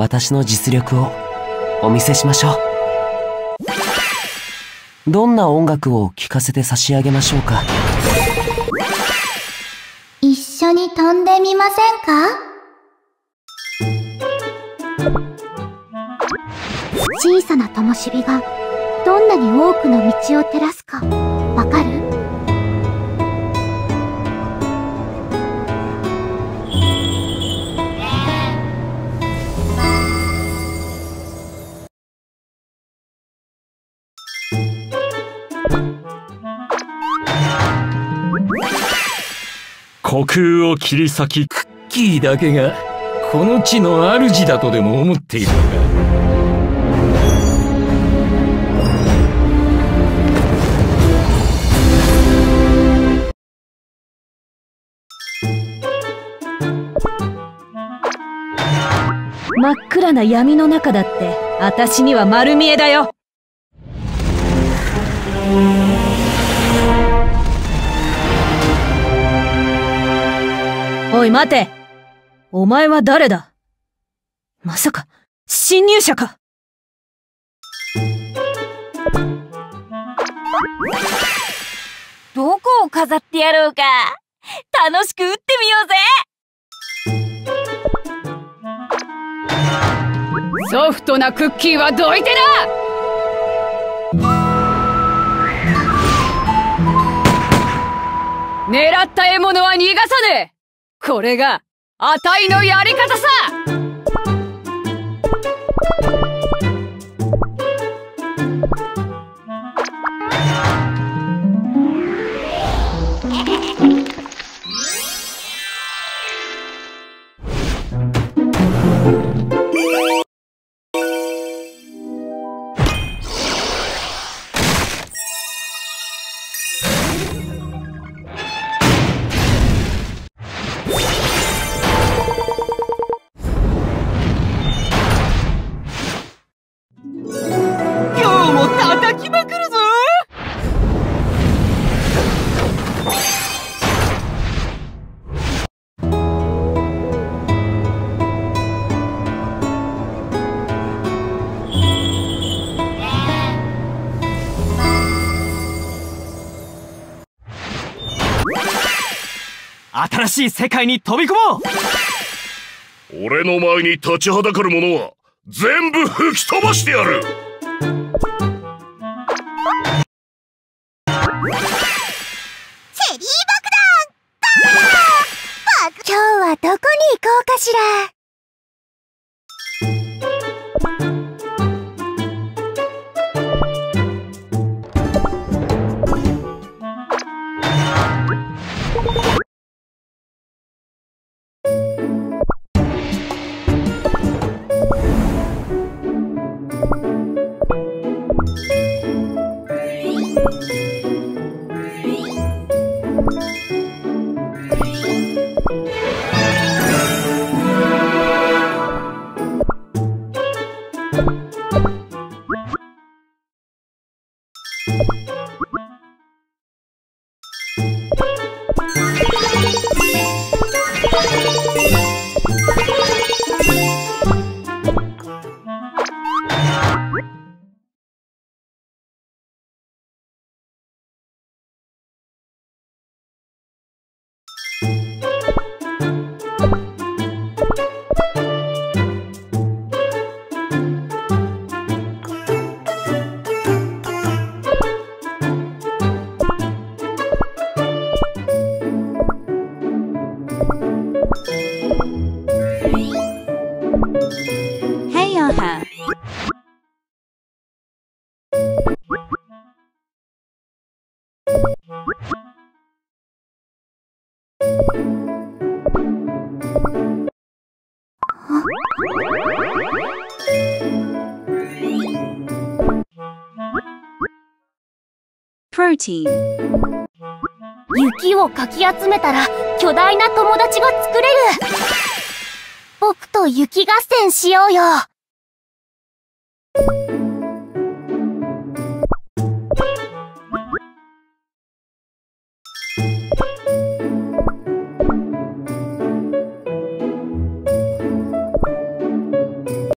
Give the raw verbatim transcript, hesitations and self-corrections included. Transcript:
私の実力をお見せしましょう。どんな音楽を聴かせて差し上げましょうか。 一緒に飛んでみませんか？小さな灯火がどんなに多くの道を照らすかわかる？ 虚空を切り裂き、クッキーだけがこの地の主だとでも思っているのか。 真っ暗な闇の中だって私には丸見えだよ。おい待て、お前は誰だ？まさか侵入者か？ どこを飾ってやろうか。楽しく撃ってみようぜ。 ソフトなクッキーはどいてだ。狙った獲物は逃がさねえ。これがあたいのやり方さ。 新しい世界に飛び込もう。 俺の前に立ちはだかる者は全部吹き飛ばしてやる。 チェリー爆弾バーン。今日はどこに行こうかしら。雪をかき集めたら巨大な友達が作れる。僕と雪合戦しようよ。